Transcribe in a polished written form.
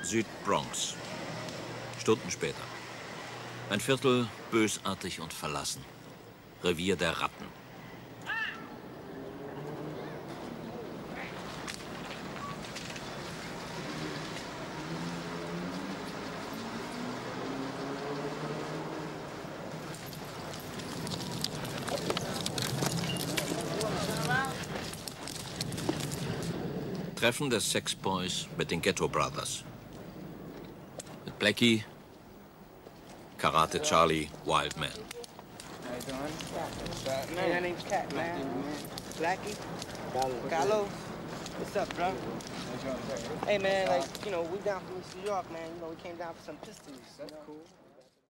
Südbronx. Stunden später. Ein Viertel bösartig und verlassen. Revier der Ratten. Treffen des Sex Boys mit den Ghetto Brothers. Mit Blackie, Karate Charlie, Wildman. How you doing? Man, my name's Cat, man. Blackie. Gallo. What's up, bro? Hey, man, like, you know, we down from East New York, man. You know, we came down for some pistols. That's cool.